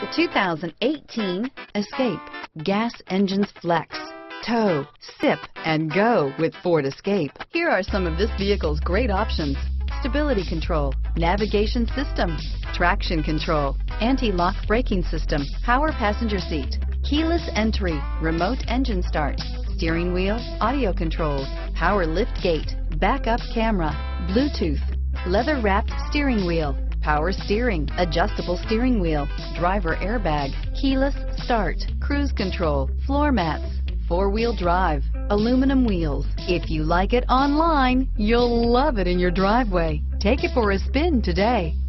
The 2018 Escape. Gas engines flex, tow, sip, and go with Ford Escape. Here are some of this vehicle's great options: stability control, navigation system, traction control, anti-lock braking system, power passenger seat, keyless entry, remote engine start, steering wheel audio controls, power lift gate, backup camera, Bluetooth, leather-wrapped steering wheel, power steering, adjustable steering wheel, driver airbag, keyless start, cruise control, floor mats, four-wheel drive, aluminum wheels. If you like it online, you'll love it in your driveway. Take it for a spin today.